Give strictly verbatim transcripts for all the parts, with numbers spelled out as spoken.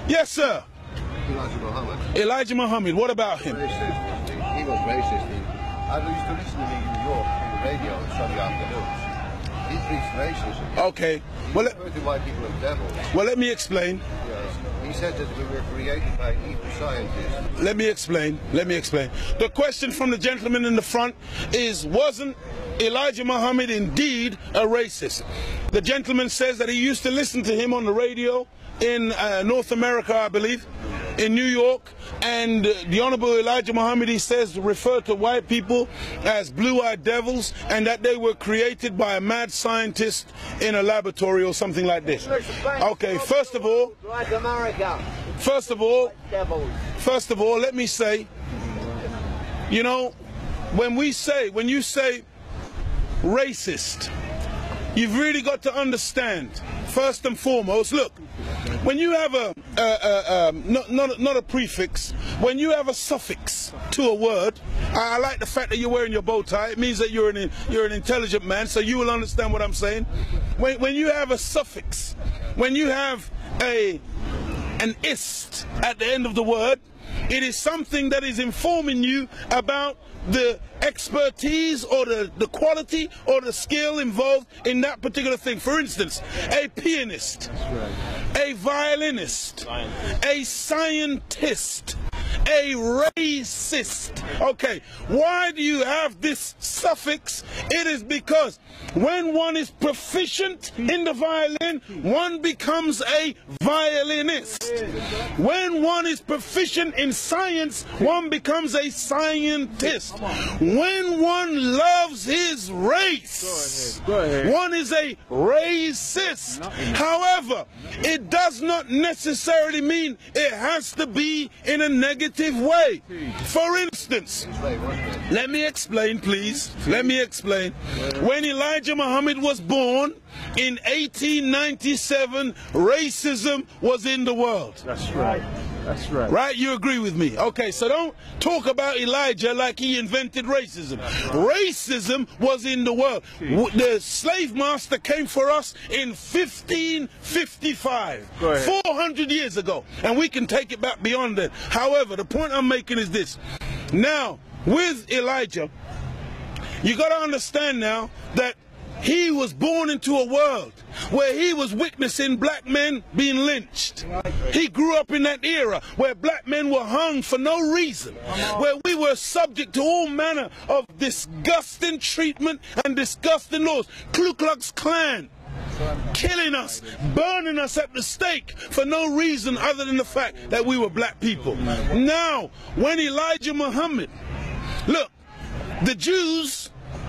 Yes, sir. Elijah Muhammad. Elijah Muhammad, what about him? Racist. He was racist. I used to listen to me in New York on the radio on Sunday afternoons. He preached racism. Okay. He Well, referred to white people as devils. well, let me explain. Yes. He said that we were created by evil scientists. Let me explain. Let me explain. The question from the gentleman in the front is, wasn't Elijah Muhammad indeed a racist? The gentleman says that he used to listen to him on the radio in uh, North America, I believe, in New York, and uh, the Honorable Elijah Muhammad, he says, referred to white people as blue-eyed devils, and that they were created by a mad scientist in a laboratory or something like this. Okay, first of all, Like America. first of all, Devils. First of all, let me say, you know, when we say, when you say racist, you've really got to understand, first and foremost, look, when you have a, a, a, a not, not, not a prefix, when you have a suffix to a word, I, I like the fact that you're wearing your bow tie. It means that you're an, you're an intelligent man, so you will understand what I'm saying. When, when you have a suffix, when you have a an ist at the end of the word, it is something that is informing you about the expertise or the, the quality or the skill involved in that particular thing. For instance, a pianist, a violinist, a scientist, a racist. Okay, why do you have this suffix? It is because when one is proficient in the violin, one becomes a violinist. When one is proficient in science, one becomes a scientist. When one loves his race, Go ahead. Go ahead. one is a racist. However, it does not necessarily mean it has to be in a negative way. For instance, let me explain, please. Let me explain. When Elijah Muhammad was born in eighteen ninety-seven, racism was in the world. That's right. That's right. Right? You agree with me? Okay, so don't talk about Elijah like he invented racism. Racism was in the world. W- The slave master came for us in fifteen fifty-five, Go ahead. four hundred years ago, and we can take it back beyond that. However, the point I'm making is this. Now, with Elijah, you got to understand now that he was born into a world where he was witnessing black men being lynched. He grew up in that era where black men were hung for no reason, where we were subject to all manner of disgusting treatment and disgusting laws. Ku Klux Klan killing us, burning us at the stake for no reason other than the fact that we were black people. Now, when Elijah Muhammad, look, the Jews,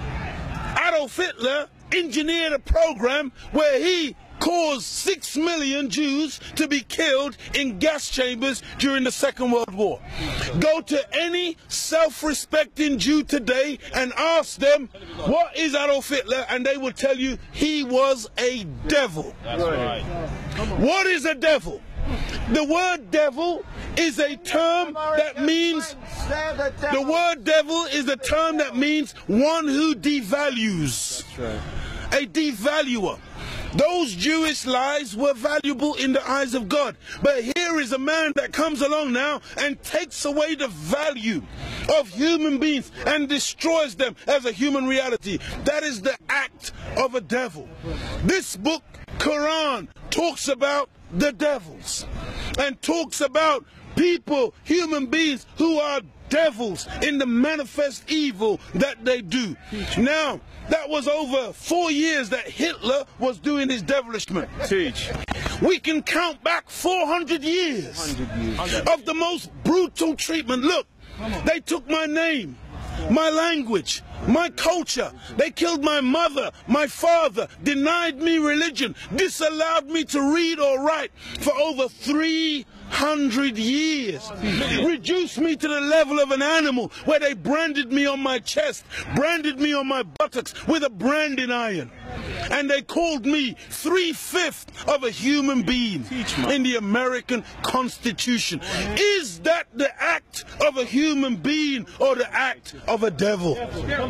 Adolf Hitler engineered a program where he caused six million Jews to be killed in gas chambers during the Second World War. Go to any self-respecting Jew today and ask them, what is Adolf Hitler? And they will tell you he was a devil. That's right. What is a devil? The word devil is a term that means, the word devil is a term that means one who devalues. That's right. A devaluer. Those Jewish lives were valuable in the eyes of God. But here is a man that comes along now and takes away the value of human beings and destroys them as a human reality. That is the act of a devil. This book, Quran, talks about the devils and talks about people, human beings who are devils in the manifest evil that they do. Now, that was over four years that Hitler was doing his devilishment. Teach. We can count back four hundred years of the most brutal treatment. Look, they took my name, my language, my culture. They killed my mother, my father, denied me religion, disallowed me to read or write for over three hundred years, reduced me to the level of an animal where they branded me on my chest, branded me on my buttocks with a branding iron, and they called me three-fifths of a human being in the American Constitution. Is that the act of a human being or the act of a devil?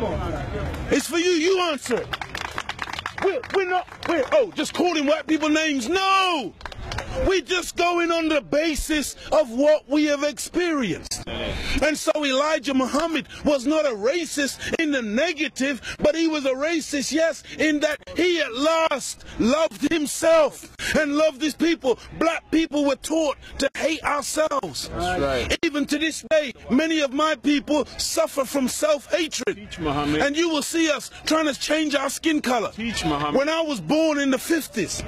It's for you. You answer it. We're, we're not, we're, oh, just calling white people names. No! We're just going on the basis of what we have experienced. And so Elijah Muhammad was not a racist in the negative, but he was a racist, yes, in that he at last loved himself and loved his people. Black people were taught to hate ourselves. That's right. Even to this day, many of my people suffer from self-hatred. Teach Muhammad. And you will see us trying to change our skin color. Teach Muhammad. When I was born in the fifties,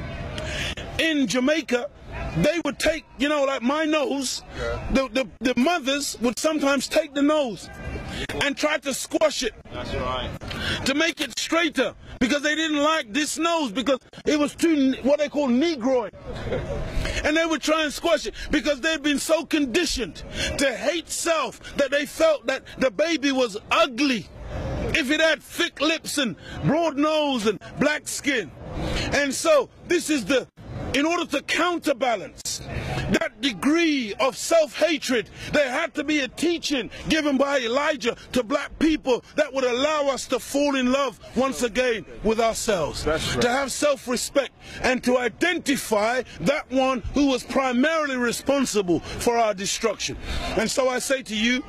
in Jamaica, they would take, you know, like my nose, the, the, the mothers would sometimes take the nose and try to squash it. That's right. To make it straighter, because they didn't like this nose because it was too, what they call negroid. And they would try and squash it because they'd been so conditioned to hate self that they felt that the baby was ugly if it had thick lips and broad nose and black skin. And so this is the, in order to counterbalance that degree of self-hatred, there had to be a teaching given by Elijah to black people that would allow us to fall in love once again with ourselves. That's right. To have self-respect and to identify that one who was primarily responsible for our destruction. And so I say to you,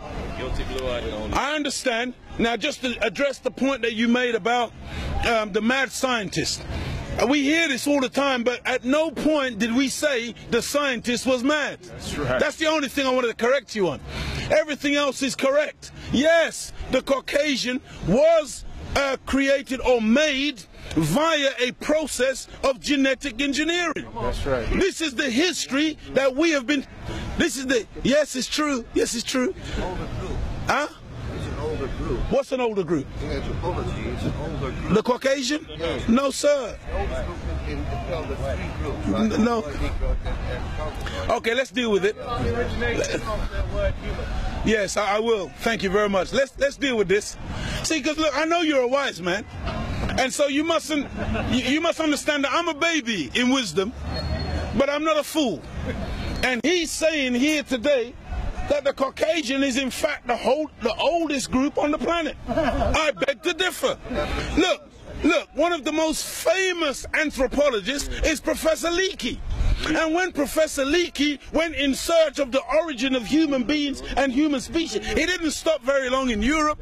I understand. Now, just to address the point that you made about um, the mad scientist. We hear this all the time, but at no point did we say the scientist was mad. That's right. That's the only thing I wanted to correct you on. Everything else is correct. Yes, the Caucasian was uh, created or made via a process of genetic engineering. That's right. This is the history that we have been, this is the, yes, it's true. Yes, it's true. Huh? Older group. What's an older group? In anthropology, it's an older group. The Caucasian? Yes. No, sir. The oldest group in, in well, the three groups, right? N- no. Negro and, and Okay, let's deal with it. The origination of the word human. Yes, I, I will. Thank you very much. Let's let's deal with this. See, because look, I know you're a wise man, and so you mustn't. You, you must understand that I'm a baby in wisdom, but I'm not a fool. And he's saying here today that the Caucasian is in fact the whole, the oldest group on the planet. I beg to differ. Look, look, one of the most famous anthropologists is Professor Leakey. And when Professor Leakey went in search of the origin of human beings and human species, he didn't stop very long in Europe.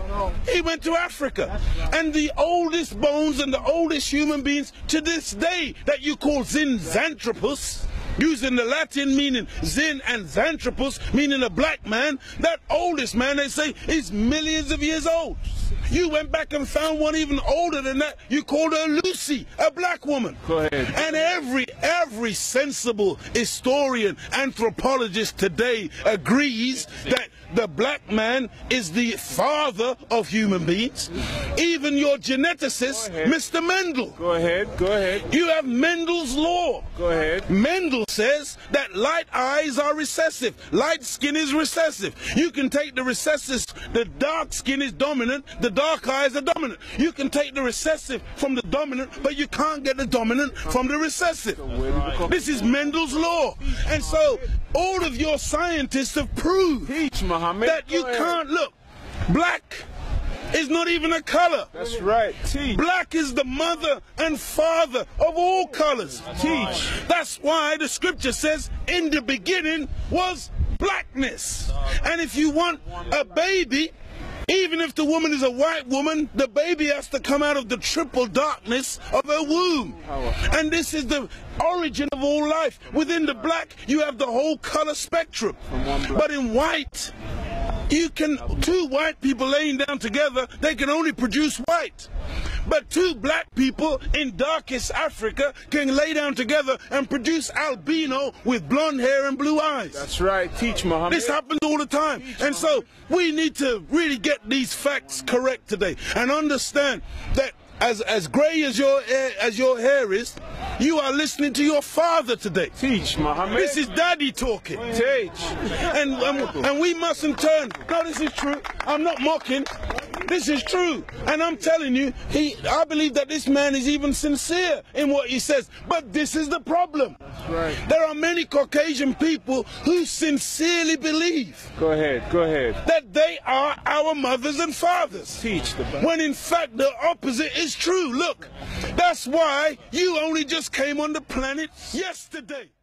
He went to Africa. And the oldest bones and the oldest human beings to this day that you call Zinjanthropus, using the Latin meaning Zin and Xanthropus, meaning a black man, that oldest man, they say, is millions of years old. You went back and found one even older than that. You called her Lucy, a black woman. Go ahead. And every every sensible historian, anthropologist today agrees that the black man is the father of human beings. Even your geneticist, Mister Mendel. Go ahead. Go ahead. You have Mendel's law. Go ahead. Mendel says that light eyes are recessive, light skin is recessive. You can take the recessive, the dark skin is dominant, the dark eyes are dominant. You can take the recessive from the dominant, but you can't get the dominant from the recessive. This is Mendel's law. And so all of your scientists have proved Teach, Muhammad. that you Go ahead. can't look. Black is not even a color. That's right. Teach. Black is the mother and father of all colors. Teach. That's why the scripture says, in the beginning was blackness. And if you want a baby, even if the woman is a white woman, the baby has to come out of the triple darkness of her womb. And this is the origin of all life. Within the black, you have the whole color spectrum. But in white, you can, two white people laying down together, they can only produce white. But two black people in darkest Africa can lay down together and produce albino with blonde hair and blue eyes. That's right. Teach, Muhammad. This happens all the time. And so we need to really get these facts correct today and understand that as as gray as your hair, as your hair is, you are listening to your father today. Teach, Muhammad. This is daddy talking. Teach. And, and, and we mustn't turn. No, this is true. I'm not mocking. This is true. And I'm telling you, he, I believe that this man is even sincere in what he says. But this is the problem. That's right. There are many Caucasian people who sincerely believe Go ahead. Go ahead. that they are our mothers and fathers. Teach the Bible. When in fact the opposite is true. Look, that's why you only just came on the planet yesterday.